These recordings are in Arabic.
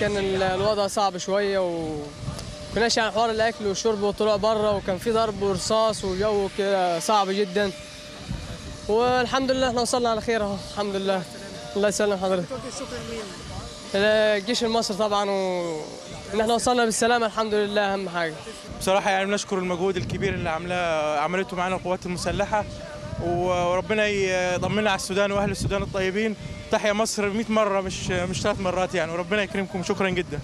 كان الوضع صعب شويه وكناش يعني حوار الاكل والشرب والطلوع بره، وكان في ضرب ورصاص وجو كده صعب جدا. والحمد لله احنا وصلنا على خير اهو الحمد لله. الله يسلم حضرتك. الشكر لمين؟ الجيش المصري طبعا، وان احنا وصلنا بالسلامه الحمد لله اهم حاجه. بصراحه يعني بنشكر المجهود الكبير اللي عملته معانا القوات المسلحه، وربنا يضمننا على السودان واهل السودان الطيبين. تحيا مصر 100 مره مش 3 مرات يعني، وربنا يكرمكم. شكرا جدا.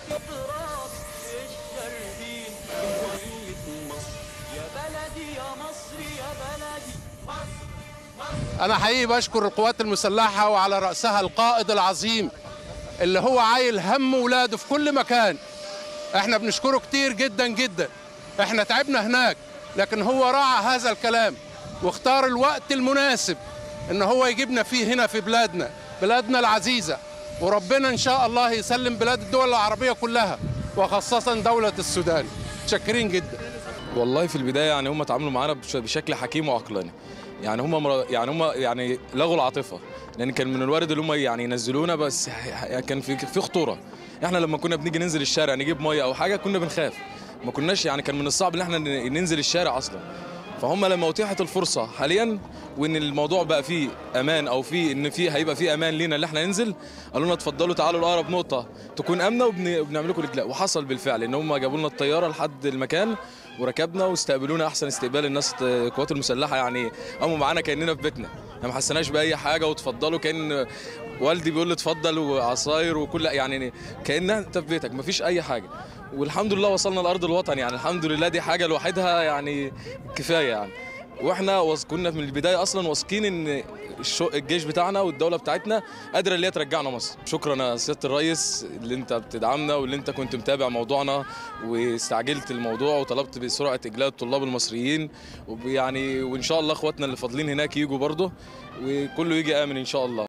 أنا حقيقي بشكر القوات المسلحة وعلى رأسها القائد العظيم اللي هو عايل هم ولاده في كل مكان. احنا بنشكره كتير جدا جدا. احنا تعبنا هناك، لكن هو راعى هذا الكلام واختار الوقت المناسب ان هو يجيبنا فيه هنا في بلادنا العزيزة. وربنا ان شاء الله يسلم بلاد الدول العربية كلها وخاصة دولة السودان. متشكرين جدا. والله في البداية يعني هم تعاملوا معانا بشكل حكيم وعقلاني. يعني هم لغوا العاطفه، لان كان من الوارد اللي هم يعني ينزلونا، بس كان في خطوره. احنا لما كنا بنيجي ننزل الشارع نجيب ميه او حاجه كنا بنخاف، ما كناش يعني كان من الصعب ان احنا ننزل الشارع اصلا. فهم لما اتيحت الفرصه حاليا وان الموضوع بقى فيه امان، او هيبقى فيه امان لينا اللي احنا ننزل، قالوا لنا اتفضلوا تعالوا لاقرب نقطه تكون امنه وبنعمل لكم الاجلاء. وحصل بالفعل ان هم جابوا لنا الطياره لحد المكان وركبنا واستقبلونا احسن استقبال. الناس القوات المسلحه يعني قاموا معانا كاننا في بيتنا، ما حسيناش باي حاجه، وتفضلوا كان والدي بيقول لي اتفضل وعصاير وكل يعني كاننا انت في بيتك، ما فيش اي حاجه. والحمد لله وصلنا لارض الوطن، يعني الحمد لله دي حاجه لوحدها يعني كفايه يعني. واحنا كنا من البدايه اصلا واثقين ان الجيش بتاعنا والدوله بتاعتنا قادره اللي هي ترجعنا مصر. شكرا يا سياده الرئيس اللي انت بتدعمنا واللي انت كنت متابع موضوعنا واستعجلت الموضوع وطلبت بسرعه اجلاء الطلاب المصريين، ويعني وان شاء الله اخواتنا اللي فاضلين هناك يجوا برضه وكله يجي امن ان شاء الله.